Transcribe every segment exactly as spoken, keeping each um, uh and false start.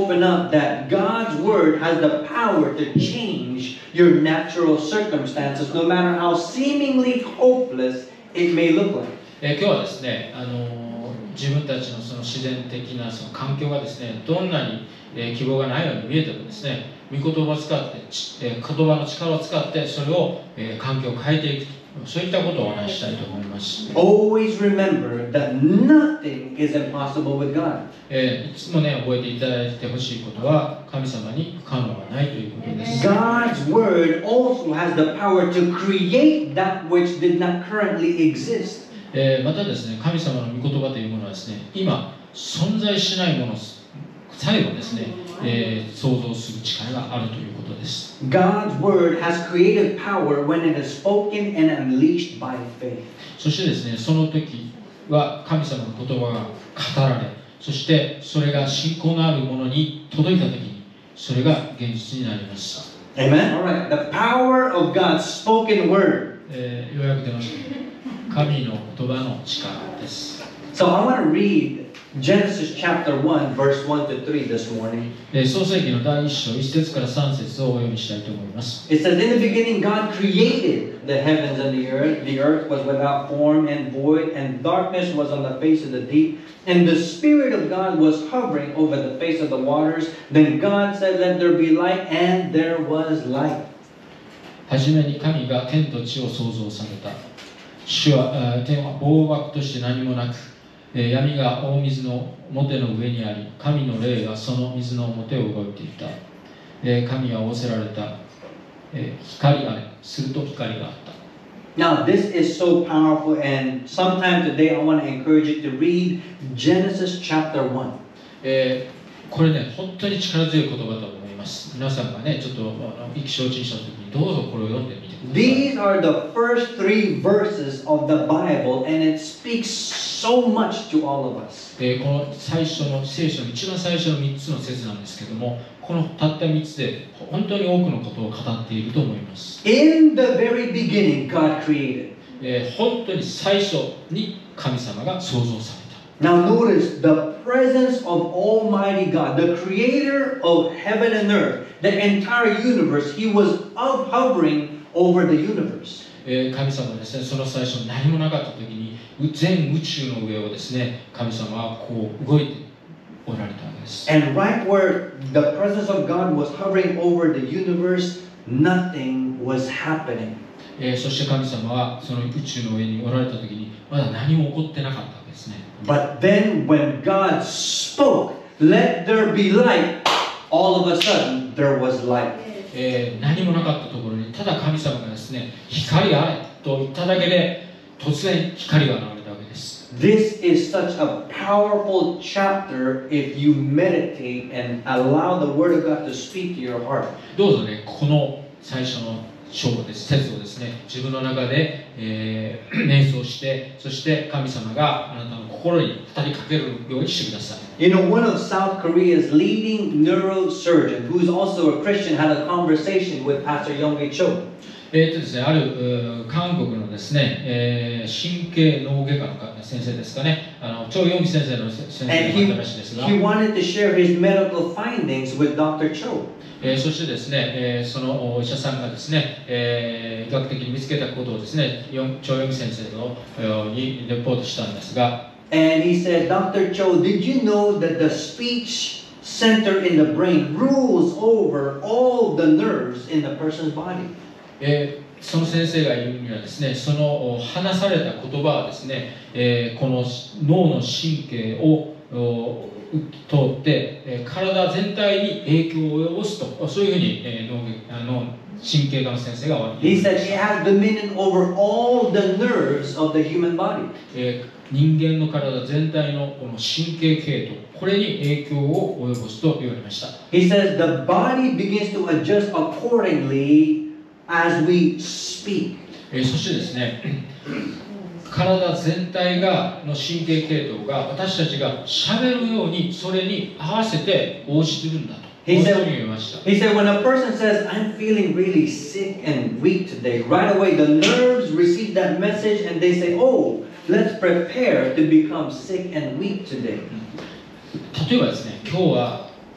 open up that God's Word has the power to change your natural circumstances, no matter how seemingly hopeless it may look like. えー、今日はですね、あのー、自分たちのその自然的なその環境がですね、どんなに、えー、希望がないように見えてもですね、御言葉を使って、えー、言葉の力を使ってそれを、えー、環境を変えていく、そういったことをお話ししたいと思います。 Always remember that nothing is impossible with God. えー、いつもね、覚えていただいてほしいことは、神様に不可能はないということです。 God's Word also has the power to create that which did not currently exist. えー、またですね、神様の御言葉というものはですね、今存在しないものさえもですね、えー、想像する力があるということです。 God's Word has creative power when it is spoken and unleashed by faith. そしてですね、その時は神様の言葉が語られ、そしてそれが信仰のあるものに届いた時に、それが現実になります。 Amen? Alright. The power of God's spoken word. えー、ようやく出ました。神の言葉の力です。 So I want to read Genesis chapter one, verse one to three this morning. 創世記のだいいっ章いち節からさん節をお読みしたいと思います。 It says, In the beginning God created the heavens and the earth. The earth was without form and void, and darkness was on the face of the deep. And the Spirit of God was hovering over the face of the waters. Then God said, Let there be light, and there was light. はじめに神が天と地を創造された。主は天は暴漠として何もなく、闇が大水の表の上にあり、神の霊がその水の表を動いていた。神は仰せられた。光があれ、すると光があった。 Now this is so powerful, and sometime today I want to encourage you to read Genesis chapter one. えー、これね、本当に力強い言葉だと思います。皆さんがね、ちょっと意気消沈した時にどうぞこれを読んでみてください。 These are the first three verses of the Bible, and it speaks so much to all of us. えー、この最初の聖書の一番最初のみっつの説なんですけども、このたったみっつで本当に多くのことを語っていると思います。 In the very beginning, God created. えー、本当に最初に神様が創造された。 Now notice the presence of Almighty God, the creator of heaven and earth, the entire universe. He was hovering over the universe. えー、神様はですね、その最初何もなかった時に全宇宙の上をですね、神様はこう動いておられたわけです。 And right where the presence of God was hovering over the universe, nothing was happening. えー、そして神様はその宇宙の上におられた時にまだ何も起こってなかったわけですね。 But then when God spoke, let there be light, all of a sudden there was light. えー、何もなかったところにただ神様がですね、光あれと言っただけで突然光が現れたわけです。 This is such a powerful chapter if you meditate and allow the Word of God to speak to your heart. どうぞね、この最初の章です、説をですね、自分の中で、えー、瞑想して、そして神様があなたの心に語りかけるようにしてください。 You know, one of South Korea's leading neurosurgeons, who is also a Christian, had a conversation with Pastor Young-Hae Cho. えーとですね、ある韓国のですね、えー、神経脳外科の先生ですかね、あのチョ・ヨンギ先生の先生の話ですが、 he wanted to share his medical findings with Doctor Cho. えー、そしてですね、えー、そのお医者さんがですね、えー、医学的に見つけたことをですね、チョ・ヨンギ先生の、えー、にレポートしたんですが、 And he said, Doctor Cho, did you know that the speech center in the brain rules over all the nerves in the person's body? えー、その先生が言うにはですね、その話された言葉はですね、えー、この脳の神経を通って、えー、体全体に影響を及ぼすと、そういうふうに、えー、脳あの神経科の先生が言いました。 He said it has dominion over all the nerves of the human body. えー、人間の体全体のこの神経系統、これに影響を及ぼすと言われました。 He says the body begins to adjust accordingly as we speak. えー、そしてですね、体全体がの神経系統が私たちが喋るようにそれに合わせて応じてるんだと。 He said, he said, when a person says, I'm feeling really sick and weak today, right away the nerves receive that message and they say, oh, let's prepare to become sick and weak today. 例えばですね、今日は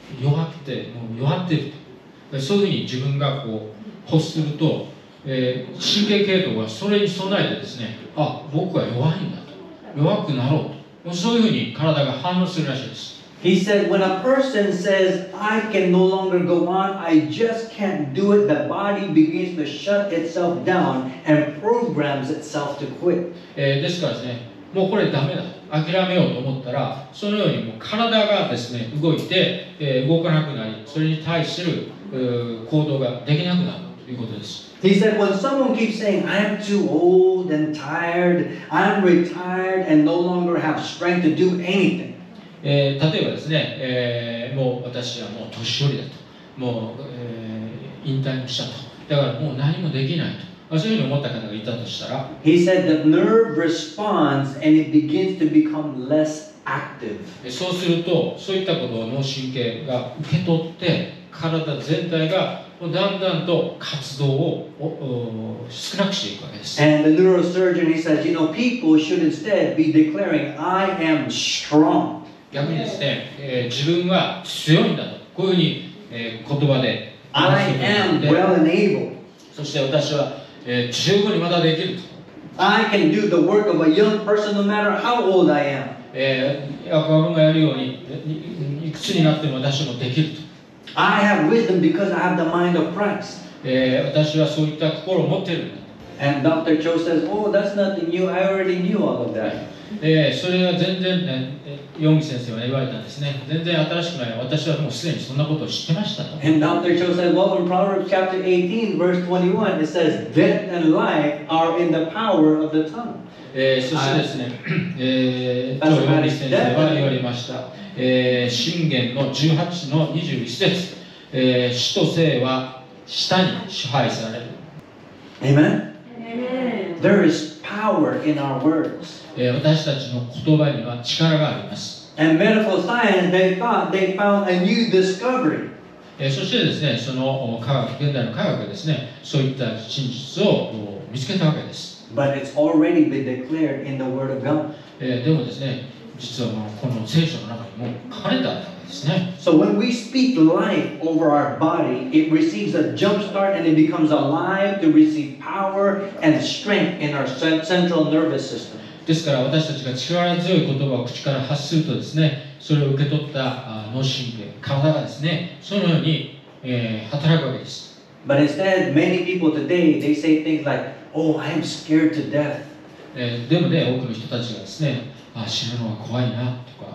弱くてもう弱っていると、そういうふうに自分がこう欲すると、えー、神経系統がそれに備えてですね、あ、僕は弱いんだと、弱くなろうと、そういうふうに体が反応するらしいです。 He said, when a person says, I can no longer go on, I just can't do it, the body begins to shut itself down and programs itself to quit. えー、ですからですね、もうこれダメだ、諦めようと思ったら、そのようにもう体がですね、動いて、えー、動かなくなり、それに対する行動ができなくなるということです。 He said, when someone keeps saying, I'm too old and tired, I'm retired and no longer have strength to do anything. えー、例えばですね、えー、もう私はもう年寄りだと、もう、えー、引退もしたと、だからもう何もできないと、そういうふうに思った方がいたとしたら、 He said the nerve responds and it begins to become less active. そうすると、そういったことを脳神経が受け取って、体全体がだんだんと活動を少なくしていくわけです。 And the neurosurgeon, he says, you know, people should instead be declaring, I am strong. 逆にですね、えー、自分は強いんだと、こういうふうに、えー、言葉で I am well and able. そして私は、えー、十分にまだできると。 I can do the work of a young person no matter how old I am. えー、若者がやるようにいくつになっても私もできると。 I have wisdom because I have the mind of Christ. えー、私はそういった心を持っているんだ。 And Doctor Cho says, oh, that's nothing new. I already knew all of that. えー、それは全然、ね、ヨンギ先生は言われたんですね。全然新しくない。私はもうすでにそんなことを知ってましたと。 And Doctor Cho said, well, in Proverbs chapter eighteen, verse twenty-one, it says, death and life are in the power of the tongue. えー、そしてですね、えー、ヨンギ先生は言われました。えー、箴言のじゅうはちのにじゅういち節、えー、死と生は舌に支配される。 Amen? Amen. There is power in our words. 私たちの言葉には力があります。 And medical science, they thought they found a new discovery. そしてですね、その科学、現代の科学がですね、そういった真実を見つけたわけです。 But it's already been declared in the Word of God. でもですね、実はこの聖書の中にも書かれたわけですね。 So when we speak life over our body, it receives a jump start and it becomes alive to receive power and strength in our central nervous system. ですから私たちが力強い言葉を口から発するとですね、それを受け取った脳神経、体がですね、そのように、えー、働くわけです。 But instead, many people today, they say things like, oh, I am scared to death. えー、でもね、多くの人たちがですね、あ、死ぬのは怖いなとか、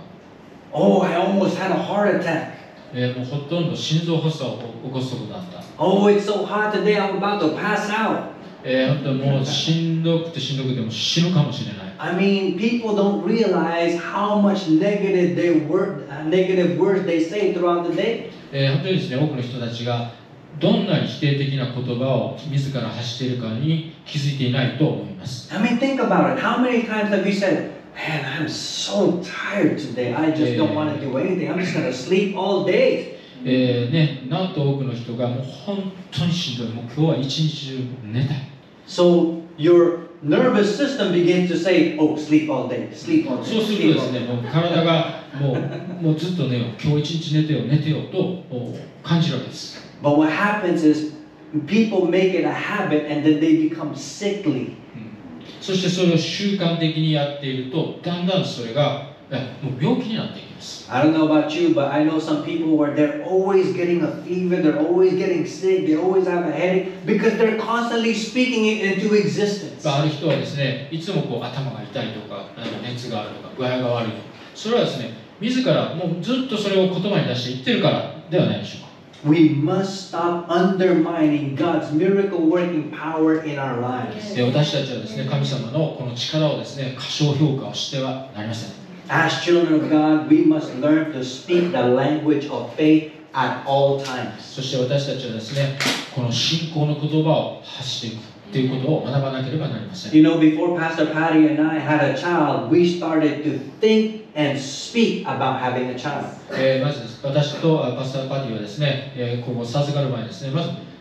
oh, I almost had a heart attack. えー、もうほとんど心臓発作を起こすことだった。 Oh, it's so hot today, I'm about to pass out. えー、本当にもうしんどくてしんどくても死ぬかもしれない。 I mean, people don't realize how much negative they word, uh, negative words they say throughout the day. えー、本当にですね、多くの人たちがどんなに否定的な言葉を自ら発しているかに気づいていないと思います。 I mean, think about it. How many times have you said, man, I'm so tired today. I just don't want to do anything. I'm just going to sleep all day. えーね、なんと多くの人がもう本当にしんどい。もう今日は一日中寝たい。 So your nervous system begins to say, oh, sleep all day, sleep all day. そうするとですね、もう体がもう、もうずっと寝よう、今日一日寝てよ、寝てよと感じるわけです。 But what happens is people make it a habit and then they become sickly. そしてそれを習慣的にやっていると、だんだんそれがもう病気になっていきます。 I don't know about you, but I know some people where they're always getting a fever, they're always getting sick, they always have a headache because they're constantly speaking it into existence. ある人はですね、いつもこう頭が痛いとか、熱があるとか、具合が悪いとか、それはですね、自らもうずっとそれを言葉に出して言ってるからではないでしょうか。 We must stop undermining God's miracle working power in our lives. 私たちはですね、神様のこの力をですね、過小評価をしてはなりません。 As children of God, we must learn to speak the language of faith at all times. そして私たちはですね、この信仰の言葉を発していくということを学ばなければなりません。 You know, before Pastor Patty and I had a child, we started to think and speak about having a child. えー、まず私とパスターパティはですね、えー、ここ授かる前ですね、まず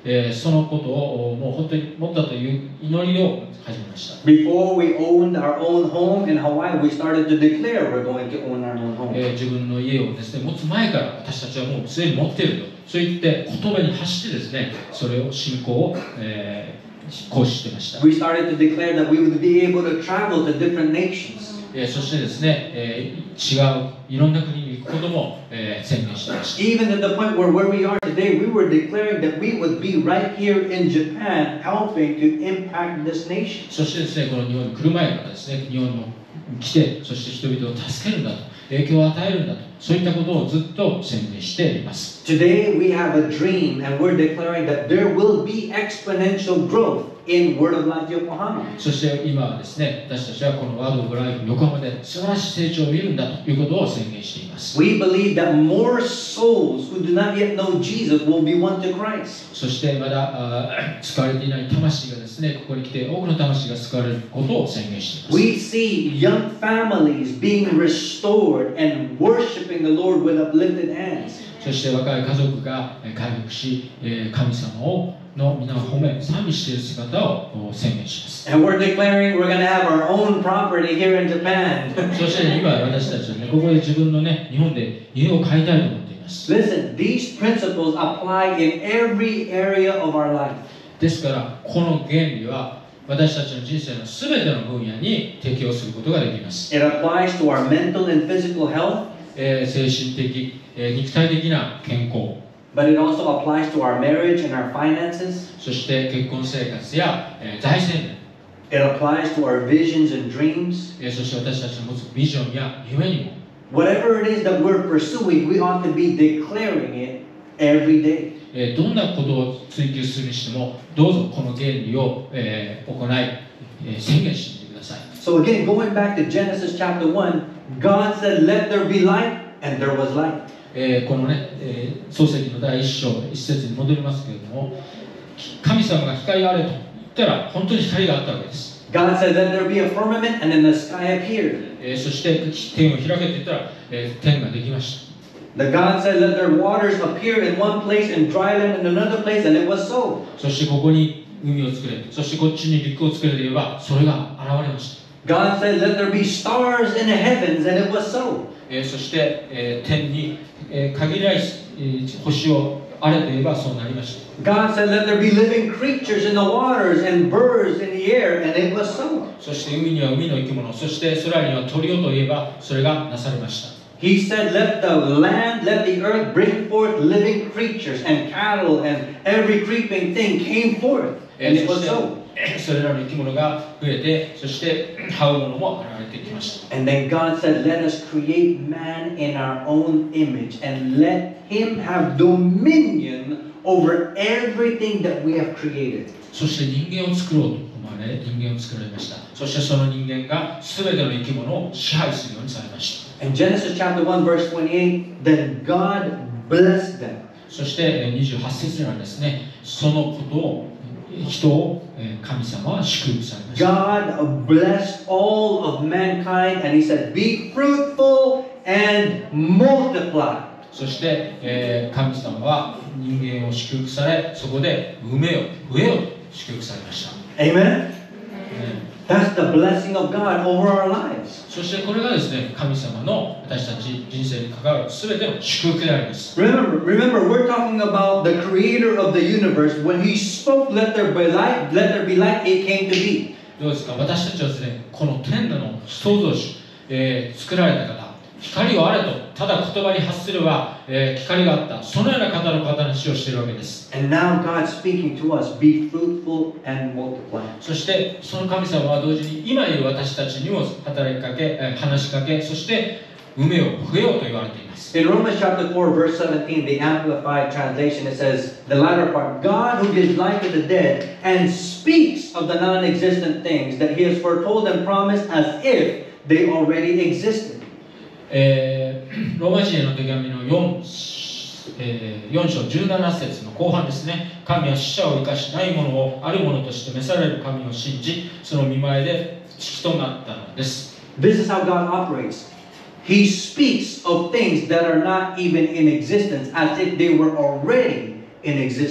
えーそのことをもう本当に持ったという祈りを始めました。 Before we owned our own home in Hawaii, we started to declare we're going to own our own home. えー自分の家をですね持つ前から私たちはもうすでに持っていると、そう言って言葉に発してですねそれを信仰を、えー行使していました。 We started to declare that we would be able to travel to different nations. えーそしてですね、えー違ういろんな国に行くことも、えー宣言していました。 Even to the point where where we are today, we were declaring that we would be right here in Japan, helping to impact this nation. そしてですねこの日本に来る前からですね日本に来て、そして人々を助けるんだと、影響を与えるんだと、そういったことをずっと宣言しています。 Today we have a dream, and we're declaring that there will be exponential growth in Word of Life Yokohama. そして今はですね私たちはこのワードオブライフ横浜で素晴らしい成長を見るんだということを宣言しています。 We believe that more souls who do not yet know Jesus will be won to Christ. そしてまだあー使われていない魂がですねここに来て多くの魂が救われることを宣言しています。 We see young families being restored and worshiping the Lord with uplifted hands. そして若い家族がえー回復し、えー神様をの皆を褒め賛美している姿をお宣言します。 And we're declaring we're going to have our own property here in Japan. そして今私たちはねここで自分のね日本で家を買いたいと思っています。 Listen, these principles apply in every area of our life. ですからこの原理は私たちの人生のすべての分野に適用することができます。 It applies to our mental and physical health, えー精神的、えー肉体的な健康、 but it also applies to our marriage and our finances. そして結婚生活や、えー財政面、 It applies to our visions and dreams. えーそして私たちの持つビジョンや夢にも Whatever it is that we're pursuing, we ought to be declaring it every day. えーどんなことを追求するにしてもどうぞこの原理を、えー行い、えー宣言してみてください。 So again, going back to Genesis chapter one, God said, "Let there be light," and there was light. えーこのね、えー創世記の第一章一節に戻りますけれども、神様が光があれと言ったら本当に光があったわけです。 God said, "Let there be a firmament," and then the sky appeared. えーそして天を開けていったら、えー天ができました。 The God said, "Let their waters appear in one place and dry them in another place," and it was so. そしてここに海を作れ、そしてこっちに陸を作れと言えばそれが現れました。 God said, "Let there be stars in the heavens," and it was so. えーそして、えー天に、えー限りない、えー星をあれと言えばそうなりました。 God said, "Let there be living creatures in the waters and birds in the air," and it was so. そして海には海の生き物、そして空には鳥をと言えばそれがなされました。 He said, "Let the land, let the earth bring forth living creatures, and cattle and every creeping thing came forth." え And ー it そ was して so. それらの生き物が増えて、そして這うものも現れてきました。 And then God said, "Let us create man in our own image and let him have dominion over everything that we have created." そして人間を作ろうと思われ、人間を作られました。そしてその人間が全ての生き物を支配するようにされました。 In Genesis chapter one, verse twenty-eight, then God blessed them. そしてにじゅうはち節にはですね、そのことを、人を神様は祝福されました。 God blessed all of mankind, and He said, "Be fruitful and multiply." そして、えー神様は人間を祝福され、そこで産めよ、増えよと祝福されました。 Amen? ね That's the blessing of God over our lives. そしてこれがですね、神様の私たち人生に関わる全ての祝福であります。 Remember, remember, we're talking about the creator of the universe. When He spoke, "Let there be light," let there be light, it came to be. どうですか、私たちはですね、この天の創造主、えー作られた方、光をあれとただ言葉に発すれば、えー光があった、そのような方の話をしているわけです。 And now God's speaking to us, "Be fruitful and multiply." そしてその神様は同時に今いる私たちにも働きかけ、えー話しかけ、そして産めよ、増えよと言われています。 In Romans chapter four, verse seventeen, the Amplified translation, it says, the latter part, "God who gives life to the dead and speaks of the non-existent things that He has foretold and promised as if they already existed." えーローマ人への手紙の 4, えーよん章じゅうなな節の後半ですね。神は死者を生かしないものをあるものとして召される神を信じ、その見前で父となったのです。 This is how God operates. He speaks of things that are not even in existence as if they were already in existence.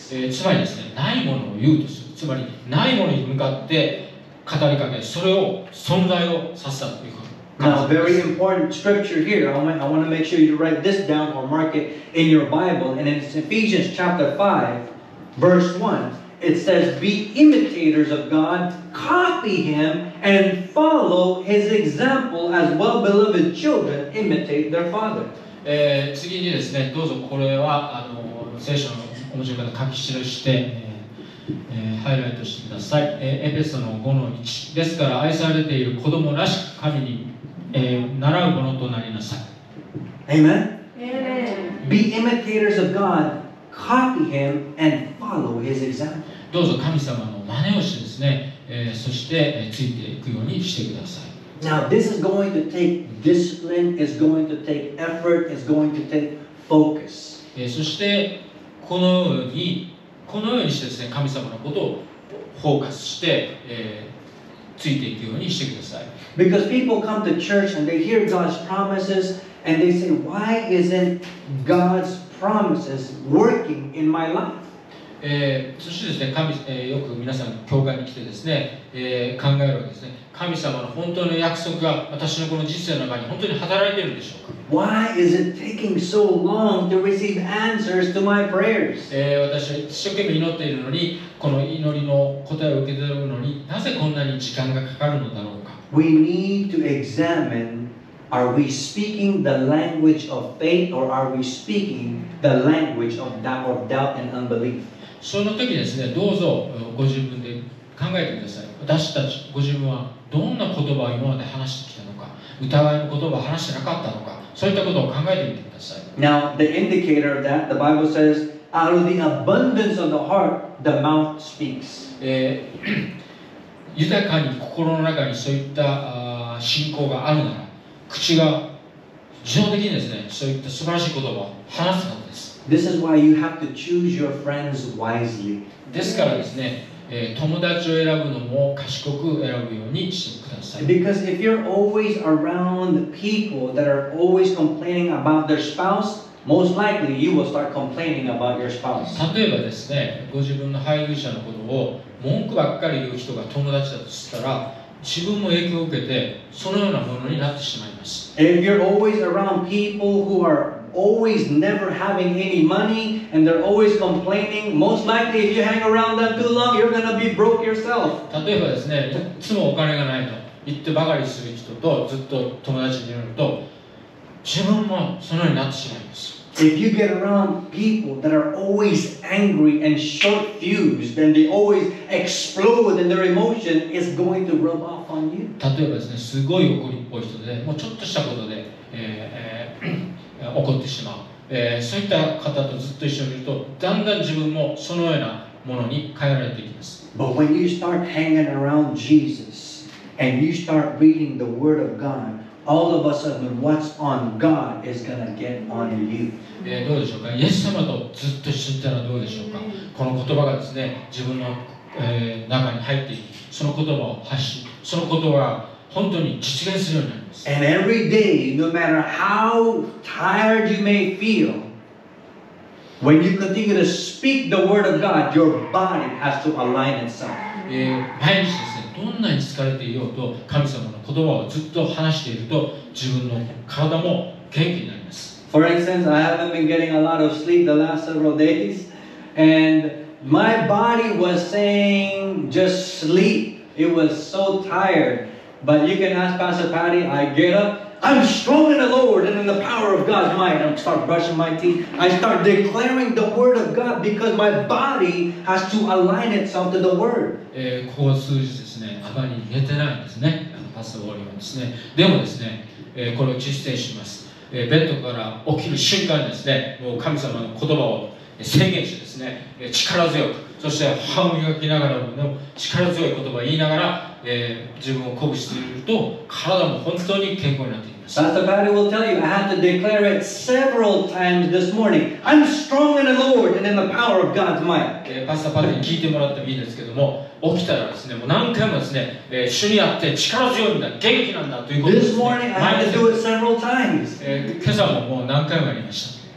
えー、つまりですね、ないものを言うとする。つまり、ないものに向かって語りかけ、それを存在をさせたということ。 Now, very important scripture here. I want, I want to make sure you write this down or mark it in your Bible. And in Ephesians chapter five, verse one, it says, "Be imitators of God, copy Him, and follow His example as well-beloved children imitate their father." えー、次にですね、どうぞこれはあの聖書の面白い方書き記して、えーえー、ハイライトしてください。えー、エペソのごのいちですから愛されている子供らしく神に、えー、習うものとなりなさい。 Amen? Be imitators of God, copy Him, and follow His example. どうぞ神様の真似をしてですね、えー、そして、えー、ついていくようにしてください。 Now, this is going to take discipline, it's going to take effort, it's going to take focus. えー、そしてこのようにこのようにしてですね、神様のことをフォーカスして、えー、ついていくようにしてください。 Because people come to church and they hear God's promises and they say, why isn't God's promises working in my life? えー、そしてですね、神えー、よく皆さん教会に来てですね、えー、考えるわけですね。神様の本当の約束が私のこの人生の中に本当に働いているでしょうか。 Why is it taking so long to receive answers to my prayers? えー、私は一生懸命祈っているのに、この祈りの答えを受け取るのになぜこんなに時間がかかるのだろうか。 We need to examine, are we speaking the language of faith or are we speaking the language of doubt, of doubt and unbelief? その時ですね、どうぞご自分で考えてください。私たちご自分はどんな言葉を今まで話してきたのか、疑いの言葉を話してなかったのか、そういったことを考えてみてください。 Now, the indicator of that, the Bible says, out of the abundance of the heart, the mouth speaks. えー、豊かに心の中にそういったあ信仰があるなら、口が自動的にですね、そういった素晴らしい言葉を話すはずです。 This is why you have to choose your friends wisely. ですからですね、えー、友達を選ぶのも賢く選ぶようにしてください。 Because if you're always around people that are always complaining about their spouse, most likely you will start complaining about your spouse. 例えばですね、ご自分の配偶者のことを文句ばっかり言う人が友達だとしたら、自分も影響を受けてそのようなものになってしまいます。 If you're always around people who are always never having any money and they're always complaining, most likely if you hang around them too long, you're going to be broke yourself. 例えばですね、いつもお金がないと言ってばかりする人とずっと友達にいると、自分もそのようになってしまいます。 If you get around people that are always angry and short-fused and they always explode in their emotion, it's going to rub off on you. 例えばですね、すごい怒りっぽい人で、もうちょっとしたことで、えーえー、怒ってしまう、えー、そういった方とずっと一緒にいると、だんだん自分もそのようなものに変えられていきます。 But when you start hanging around Jesus and you start reading the Word of God, all of a sudden what's on God is going to get on you. えー、どうでしょうか。イエス様とずっと一緒にいたらどうでしょうか。この言葉がですね、自分の、えー、中に入っていき、その言葉を発し、その言葉が本当に実現するようになります。 And every day, no matter how tired you may feel, when you continue to speak the Word of God, your body has to align itself. えー、毎日ですね、どんなに疲れていようと神様の言葉をずっと話していると自分の体も元気になります。 For instance, I haven't been getting a lot of sleep the last several days, and my body was saying just sleep. It was so tired. But you can ask Pastor Patty, I get up, I'm strong in the Lord and in the power of God's might. I start brushing my teeth. I start declaring the Word of God because my body has to align itself to the Word. えー、ここ数日ですね、あまり寝てないんですね。パスタ終わりはですね。でもですね、えー、これを実践します。えー、ベッドから起きる瞬間にですね、もう神様の言葉を宣言してですね、力強く、そして歯を磨きながらも力強い言葉を言いながら、えー、自分を鼓舞していると体も本当に健康になっています。 Pastor Patty will tell you, I had to declare it several times this morning. I'm strong in the Lord and in the power of God's might. えー、パスタパティに聞いてもらってもいいんですけども、起きたらですね、もう何回もですね、えー、主にあって力強いんだ、元気なんだということです、ね。 This morning I had to do it several times. えー、今朝ももう何回もやりました。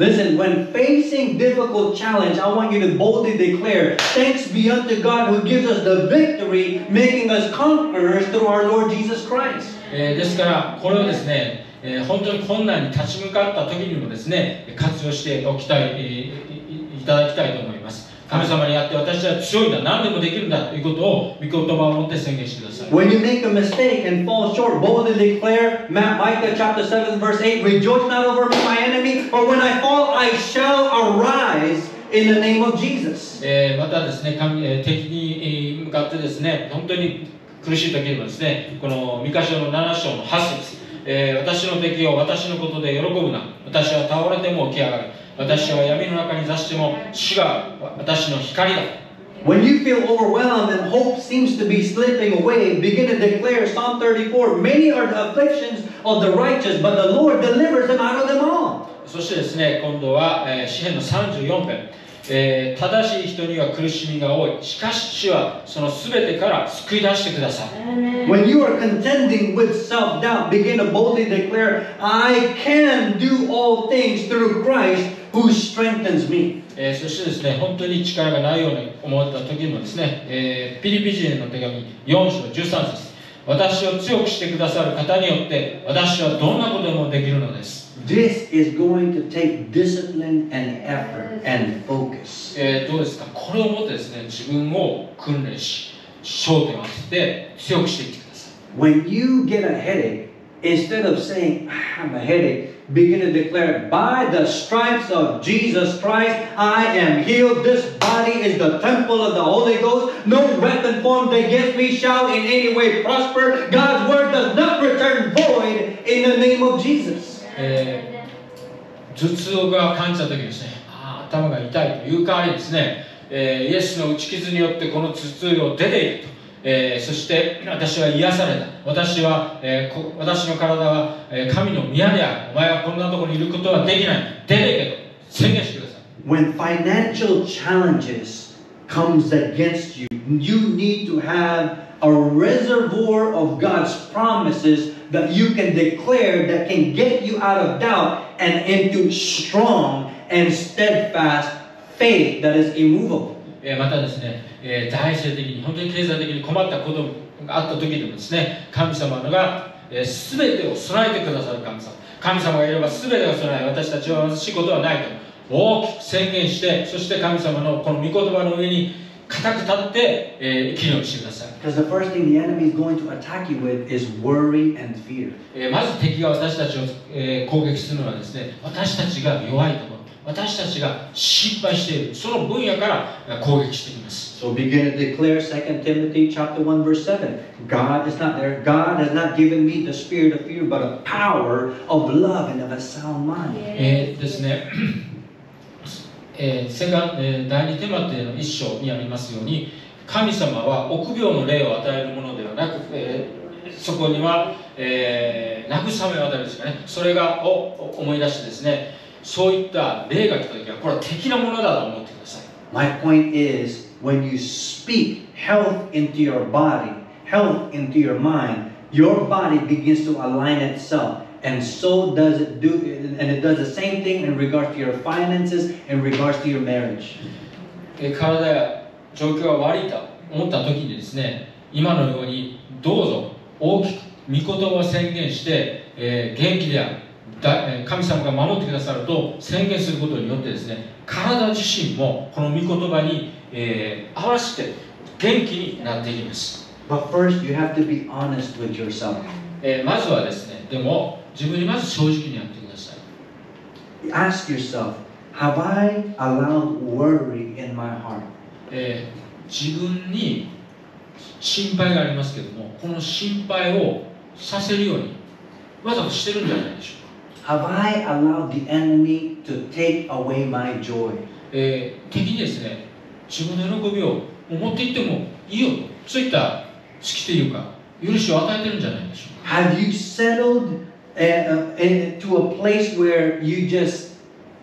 Listen, when facing difficult challenge, I want you to boldly declare, thanks be unto God who gives us the victory, making us conquerors through our Lord Jesus Christ. えーですからこれをですね、えー本当に困難に立ち向かった時にもですね活用しておきたい、えー、い, いただきたいと思います。神様にあって私は強いんだ、何でもできるんだということを御言葉を持って宣言してください。 When you make a mistake and fall short, boldly declare, Micah chapter seven verse eight, rejoice not over me my enemy, or when I fall I shall arise in the name of Jesus. えー、またですね、神、えー、敵に向かってですね、本当に苦しい時にもですね、このミカ書のなな章のはち節、えー、私の敵を私のことで喜ぶな、私は倒れても起き上がる、私は闇の中に座しても主が私の光だ。 When you feel overwhelmed and hope seems to be slipping away, begin to declare Psalm thirty-four, many are the afflictions of the righteous, but the Lord delivers them out of them all. そしてですね、今度は、えー、詩編のさんじゅうよん編、えー、正しい人には苦しみが多い、しかし主はそのすべてから救い出してください。 When you are contending with self-doubt, begin to boldly declare, I can do all things through Christ who strengthens me. えー、そしてですね、本当に力がないように思った時にもですね、えー、ピリピ人への手紙よん章じゅうさん節、私を強くしてくださる方によって私はどんなことでもできるのです。 This is going to take discipline and effort and focus. えー、どうですか、これをもってですね、自分を訓練し、焦点を当てて強くしていってください。 When you get a headache, instead of saying, I have a headache, begin to declare, by the stripes of Jesus Christ, I am healed. This body is the temple of the Holy Ghost. No weapon formed against me shall in any way prosper. God's word does not return void in the name of Jesus. えー、頭痛が感じた時にですね、あ頭が痛いという代わりにですね、えー、イエスの打ち傷によってこの頭痛を出ていくと、えー、そして私は癒された、私は、えー、こ私の体は、えー、神の宮である、お前はこんなところにいることはできない、出ていけと宣言してください。 When financial challenges comes against you, you need to have a reservoir of God's promises that you can declare that can get you out of doubt and into strong and steadfast faith that is immovable. えー、またですね、えー、財政的に本当に経済的に困ったことがあった時でもですね、神様が、えー、全てを備えてくださる神様、神様がいれば全てが備え、私たちは貧しいことはないと大きく宣言して、そして神様のこの御言葉の上に固く立って、えー、生きるようにしてください。 Because the first thing the enemy is going to attack you with is worry and fear. えー、まず敵が私たちを、えー、攻撃するのはですね、私たちが弱いところ、私たちが心配しているその分野から攻撃してきます。 So begin to declare Second Timothy chapter one verse seven. God is not there. God has not given me the spirit of fear, but a power of love and of a sound mind. えー、ですね。えー、セカえー、第二テマテの一章にありますように、神様は臆病の霊を与えるものではなく、えー、そこには、えー、慰めを与えるんですかね。それがを思い出してですね、そういった霊が来た時はこれは敵なものだと思ってください。 My point is, when you speak health into your body, health into your mind, your body begins to align itself. And so does it do, and it does the same thing in regards to your finances, in regards to your marriage. 体や状況が悪いと思った時にですね、今のようにどうぞ大きく御言葉を宣言して、えー、元気である、だ神様が守ってくださると宣言することによってですね、体自身もこの御言葉に、えー、合わせて元気になっていきます。 But first, you have to be honest with yourself. えー、まずはですね、でも自分にまず正直にやってください。 Ask yourself, have I allowed worry in my heart? えー、自分に心配がありますけども、この心配をさせるようにわざとしてるんじゃないでしょうか。 Have I allowed the enemy to take away my joy? えー、敵にですね、自分の喜びを持っていってもいいよと、そういった隙というか許しを与えてるんじゃないでしょうか。 Have you settled uh, uh, to a place where you just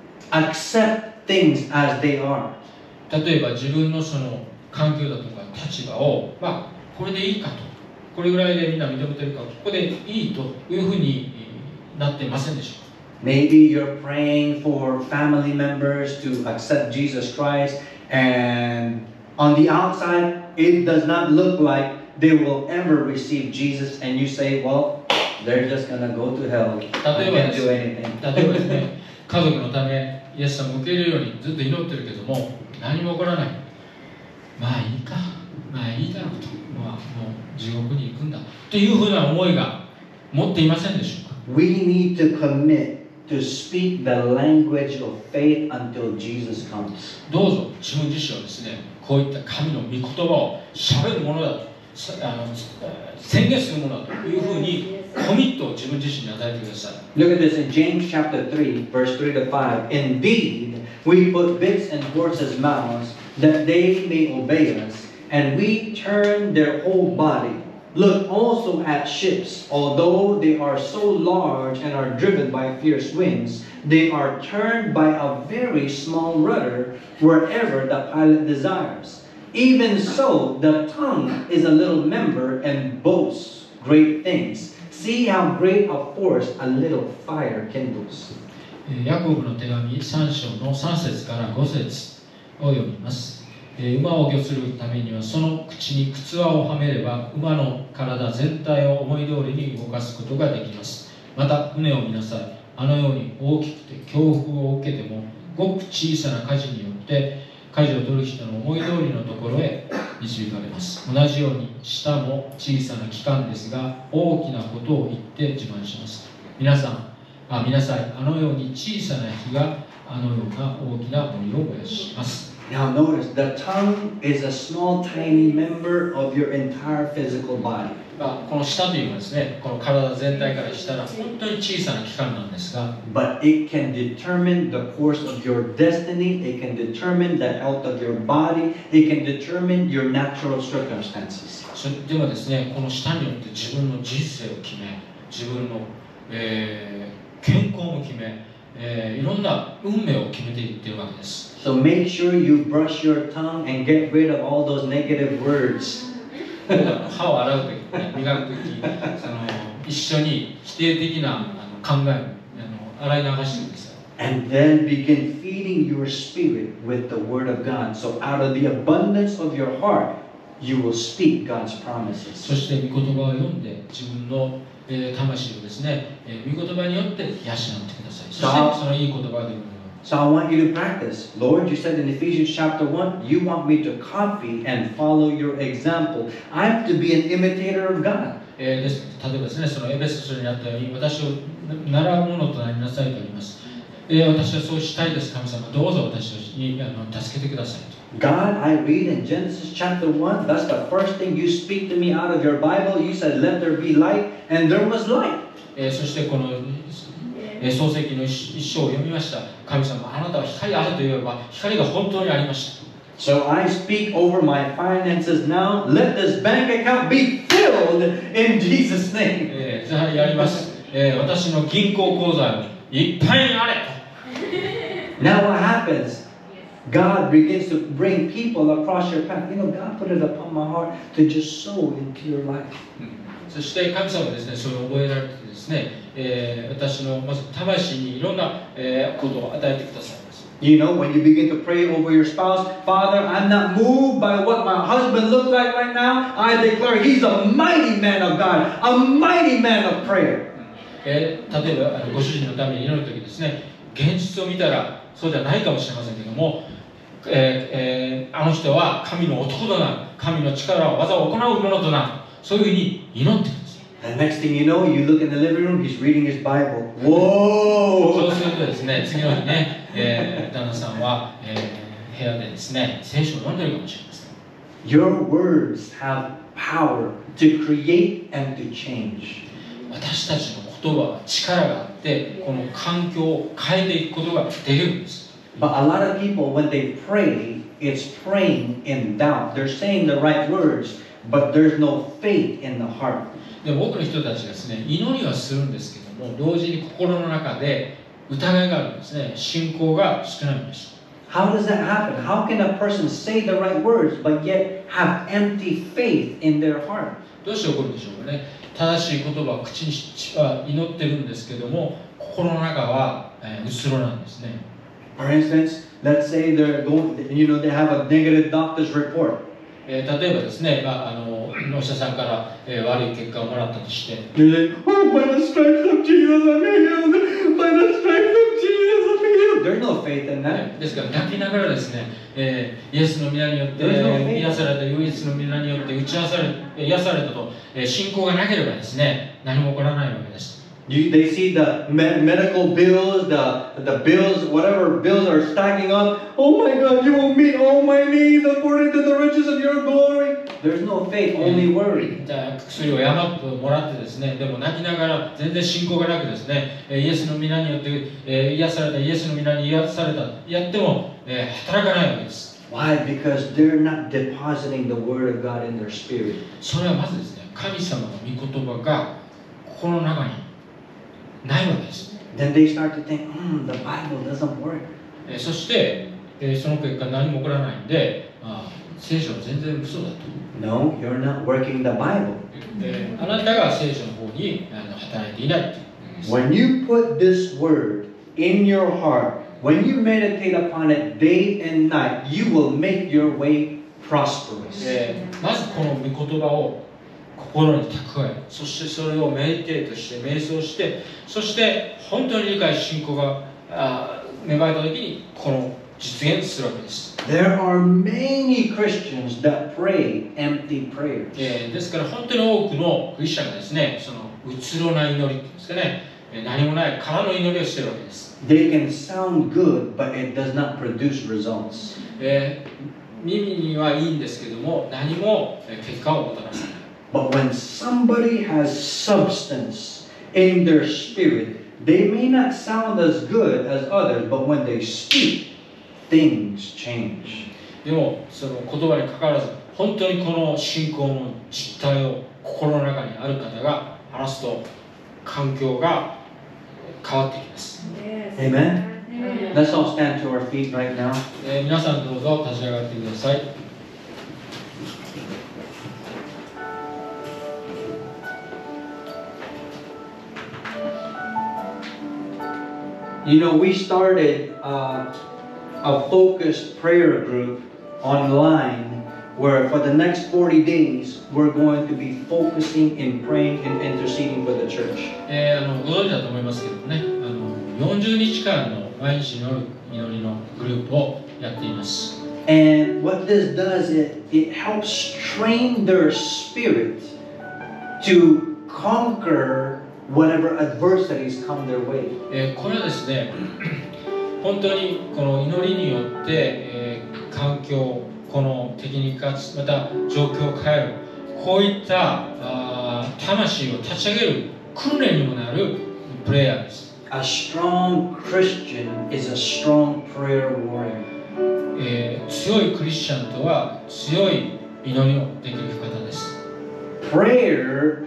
accept things as they are? 例えば自分のその環境だとか立場を、まあ、これでいいかと、これぐらいでみんな認めてるか、ここでいいというふうになっていませんでしょ Maybe you're praying for family members to accept Jesus Christ, and on the outside, it does not look like they will ever receive Jesus, and you say, well, they're just gonna go to hell. I can't do anything. 例えばですね、家族のためイエス様を受け入れるようにずっと祈ってるけども何も起こらない。まあいいか、まあいいだろうと、まあ、もう地獄に行くんだというふうな思いが持っていませんでしょうか。 We need to commit to speak the language of faith until Jesus comes. どうぞ自分自身をですね、こういった神の御言葉を喋るものだと、あの宣言するものだというふうにコミットを自分自身に与えてください。 Look at this in James chapter three, verse three to five. Indeed, we put bits in horses' mouths that they may obey us, and we turn their whole body. Look also at ships. Although they are so large and are driven by fierce winds, they are turned by a very small rudder wherever the pilot desires. Even so, the tongue is a little member and boasts great things. See how great a force a little fire kindles. ヤコブの手紙さん章のさん節からご節を読みます。馬を御するためにはその口に靴輪をはめれば馬の体全体を思い通りに動かすことができます。また船を見なさい。あのように大きくて強風を受けてもごく小さな舵によって舵を取る人の思い通りのところへ導かれます。同じように舌も小さな器官ですが大きなことを言って自慢します。皆さんあ見なさい。あのように小さな火があのような大きな森を燃やします。 Now notice, the tongue is a small, tiny member of your entire physical body. まあ、この舌というのはですね、この体全体からしたら本当に小さな器官なんですが、 But it can determine the course of your destiny, it can determine the health of your body, it can determine your natural circumstances. でもですね、この舌によって自分の人生を決め、自分の、えー、健康も決め、えー、いろんな運命を決めていっているわけです。 So make sure you brush your tongue and get rid of all those negative words. 歯を洗うとき、ね、磨くとき、その一緒に否定的なあの考えをあの洗い流してください。 And then begin feeding your spirit with the Word of God. So out of the abundance of your heart, you will speak God's promises. そして御言葉を読んで自分の、えー、魂をですね、えー、御言葉によって養ってください。そしてそのいい言葉が出る。 So I want you to practice. Lord, you said in Ephesians chapter one, you want me to copy and follow your example. I'm to be an imitator of God. えー、です例えばですね、そのエペソ書にあったように、私を習うものとなりなさいとあります。えー、私はそうしたいです、神様。どうぞ私にあの助けてくださいと。 God, I read in Genesis chapter one, that's the first thing you speak to me out of your Bible. You said, let there be light, and there was light. えー、そしてこの創世記の一章を読みました。神様、あなたは光あると言えば光が本当にありました。 So I speak over my finances now. Let this bank account be filled in Jesus' name. えー、じゃあやります。えー、私の銀行口座をいっぱいにあれと。 Now what happens? God begins to bring people across your path. You know, God put it upon my heart to just sow into your life. そして神様はですね、それを覚えられてですね、えー、私のまず魂にいろんな、えー、ことを与えてくださいます。 You know, when you begin to pray over your spouse, Father, I'm not moved by what my husband looks like right now. I declare he's a mighty man of God, a mighty man of prayer. えー、例えばあのご主人のために祈るときですね、現実を見たらそうじゃないかもしれませんけども、えーえー、あの人は神の男となる、神の力を技を行うものとなる、そういうふうに祈ってください。 The next thing you know, you look in the living room, he's reading his Bible. Whoa! そうするとですね、次の日ね、えー、旦那さんは、えー、部屋でですね、聖書を読んでるかもしれません。 Your words have power to create and to change. 私たちの言葉は力があって、この環境を変えていくことができるんです。 But a lot of people, when they pray, it's praying in doubt. They're saying the right words, but there's no faith in the heart. で多くの人たちがですね、祈りはするんですけども、同時に心の中で疑いがあるんですね。信仰が少ないんです。 How does that happen? How can a person say the right words but yet have empty faith in their heart? どうして起こるんでしょうかね。正しい言葉を口には祈ってるんですけども、 心の中は、えー、うつろなんですね。 For instance, let's say they're going, you know, they have a negative doctor's report. えー、例えばですね、まあ、あのお医者さんから、えー、悪い結果をもらったとして、 They're like, oh, by the stripes of Jesus I'm healed. By the stripes of Jesus I'm healed. There's no faith in that. ですから泣きながらですね、えー、イエスの皆によって、 There's no faith. 癒された、イエスの皆によって打ち合わされ、癒されたと、えー、信仰がなければですね、何も起こらないわけです。 You, they see the med- medical bills, the, the bills, whatever bills are stacking up. Oh my God, you will meet all my needs according to the riches of your glory. There's no faith, only worry. じゃあ薬を山っともらってですね、でも泣きながら全然信仰がなくですね、イエスの皆によって、えー、癒された、イエスの皆に癒された、やっても、えー、働かないわけです。 Why? Because they're not depositing the word of God in their spirit. それはまずですね、神様の御言葉が心の中にないわけです。 Then they start to think, hmm, the Bible doesn't work. えー、そして、えー、その結果何も起こらないんで、あ聖書は全然嘘だと。 No, you're not working the Bible. えー、あなたが聖書の方にあの働いていないということです。 When you put this word in your heart, when you meditate upon it day and night, you will make your way prosperous. えー、まずこの御言葉を心に蓄え、そしてそれをメディテートして、瞑想して、そして本当に理解、信仰があ芽生えたときにこの実現するわけです。 There are many Christians that pray empty prayers. えー、ですから本当に多くのクリスチャンがですね、そのうつろな祈りっていうんですかね、何もない空の祈りをしているわけです。 They can sound good, but it does not produce results. えー、耳にはいいんですけども、何も結果をもたらさない。 But when somebody has substance in their spirit, they may not sound as good as others, but when they speak, things change. でもその言葉にかかわらず、本当にこの信仰の実態を心の中にある方が話すと、環境が変わってきます。 Amen. Let's all stand to our feet right now. えー、皆さんどうぞ立ち上がってください。 You know, we started uh, a focused prayer group online where for the next forty days we're going to be focusing in praying and interceding for the church. えー、あのご存知だと思いますけどもね、あのよんじゅうにちかんの毎日の祈りのグループをやっています。 And what this does, it, it helps train their spirit to conquer whatever adversities come their way. えー、これはですね、本当にこの祈りによって、えー、環境、この敵に勝つ、また状況を変える、こういったあ魂を立ち上げる訓練にもなるプレイヤーです。 A strong Christian is a strong prayer warrior. えー、強いクリスチャンとは強い祈りをできる方です。 Prayer,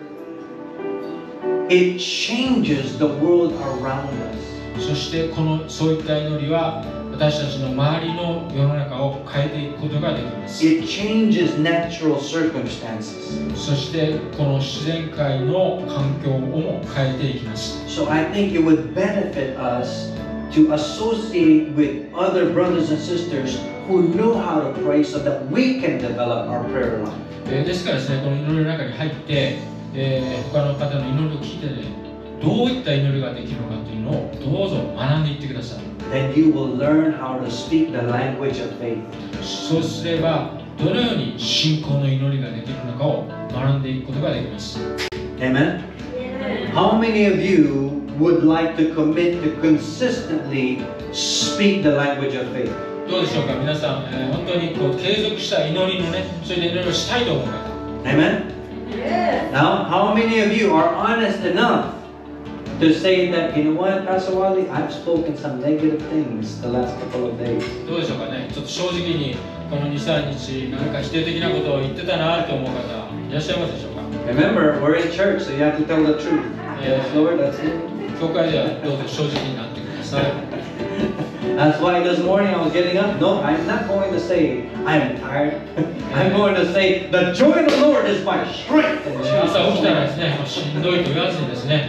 it changes the world around us. そしてこのそういった祈りは私たちの周りの世の中を変えていくことができます。 It changes natural circumstances. そしてこの自然界の環境をも変えていきます。 So I think it would benefit us to associate with other brothers and sisters who know how to pray so that we can develop our prayer life. えー、ですからですね、この祈りの中に入って、えー、他の方の祈りを聞いてね、どういった祈りができるのかというのをどうぞ学んでいってください。 Then you will learn how to speak the language of faith. そうすればどのように信仰の祈りができるのかを学んでいくことができます。 Amen. How many of you would like to commit to consistently speak the language of faith? どうでしょうか、皆さん、えー、本当にこう継続した祈りのね、そういった祈りをしたいと思う方。 Amen. Now, how many of you are honest enough to say that, you know what, Pastor Wally, I've spoken some negative things the last couple of days. どうでしょうかね、ちょっと正直にこのに、さんにち何か否定的なことを言ってたなと思う方いらっしゃいますでしょうか。 Remember, we're in church, so you have to tell the truth. Yes, Lord, that's it. 教会ではどうぞ正直になってください。 That's why this morning I was getting up. No, I'm not going to say I'm tired. I'm going to say the joy of the Lord is my strength. 朝起きたらですね、しんどいと言わずにですね、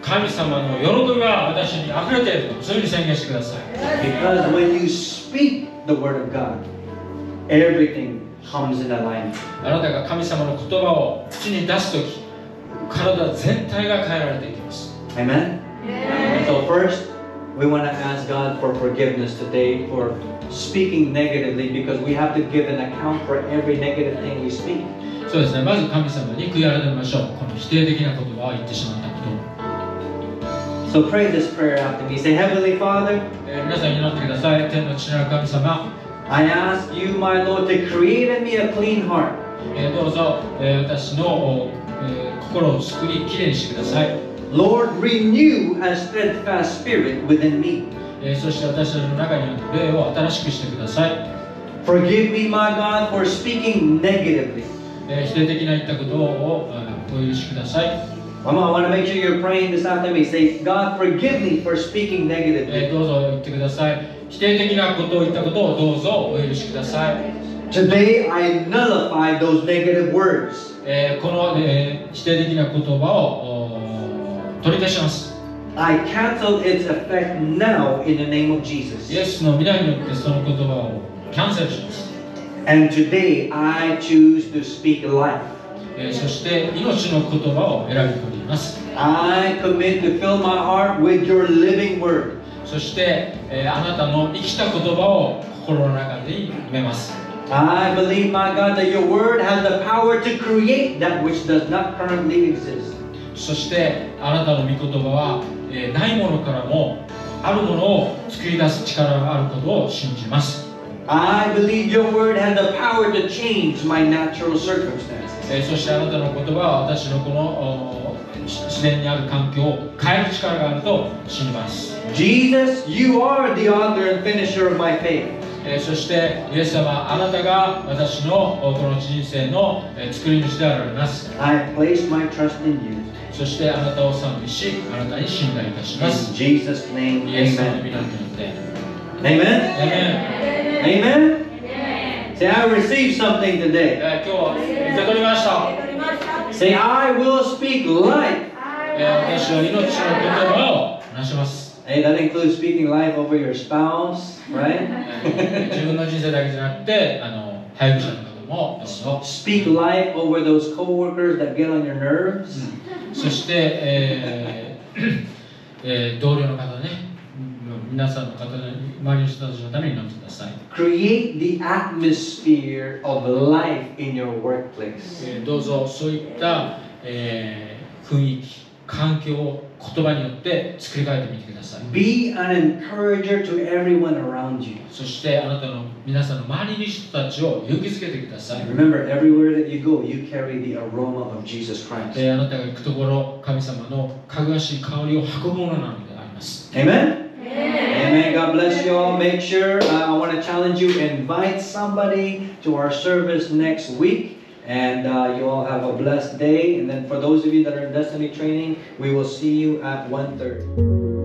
神様の喜びが私に溢れていると、そういうふうに宣言してください。 Because when you speak the word of God, everything comes in alignment. あなたが神様の言葉を口に出すとき、体全体が変えられていきます。 Amen? So first, we want to ask God for forgiveness today for speaking negatively, because we have to give an account for every negative thing we speak. そうですね、まず神様に悔い改めましょう。この否定的な言葉を言ってしまったことを。 So pray this prayer after me. Say, Heavenly Father, えー皆さん祈ってください。天の父なる神様、 I ask you, my Lord, to create in me a clean heart. えーどうぞ、えー私の、えー心を作りきれいにしてください。 Lord, renew a steadfast spirit within me. えーそして私たちの中にある霊を新しくしてください。 Forgive me, my God, for speaking negatively. えー否定的な言ったことをえーお許しください。 Mama, I want to make sure you're praying this after me. Say, God, forgive me for speaking え negatively. ーどうぞ言ってください。否定的なことを言ったことをどうぞお許しください。 Today, I nullify those negative words. えーこの、えー否定的な言葉をお取り消します。 I cancel its effect now in the name of イ Jesus. エスの皆によってその言葉をキャンセルします。 And today, I choose to speak life. えーそして命の言葉を選び取ります。 I commit to fill my heart with your living word. そして、えーあなたの生きた言葉を心の中に埋めます。 I believe, my God, that your word has the power to create that which does not currently exist. そしてあなたの御言葉は、えーないものからもあるものを作り出す力があることを信じます。 I believe your word has the power to change my natural circumstances. えーそしてあなたの言葉は私のこのお自然にある環境を変える力があると信じます。 Jesus, you are the author and finisher of my faith. えーそしてイエス様、あなたが私のおこの人生の、えー作り主であられます。 I place my trust in you. そしてあなたを賛美し、あなたに信頼いたしま In す。 Jesus' name, イエス様の amen. 皆によって。 Amen? アーメン Amen? Say, I received something today. えー今日受け取りました。 Say, I will speak life. えー私は命の言葉を話します。 Hey, that includes speaking life over your spouse, right? えー自分の人生だけじゃなくて、あの配偶者の方もどうぞ。 Speak life over those coworkers that get on your nerves. そして、えーえー同僚の方ね、皆さんの方の周りの人たちのために祈ってください。 Create the atmosphere of life in your workplace. えーどうぞそういった、えー雰囲気、環境を言葉によって作り変えてみてください。 Be an encourager to everyone around you. そしてあなたの皆さんの周りの人たちを勇気づけてください。 Remember, everywhere that you go, you carry the aroma of Jesus Christ. えーあなたが行くところ、神様のかぐわしい香りを運ぶものなのであります。 Amen? Amen. God bless you all. Make sure, uh, I want to challenge you, invite somebody to our service next week. And uh, you all have a blessed day. And then for those of you that are in Destiny Training, we will see you at one thirty.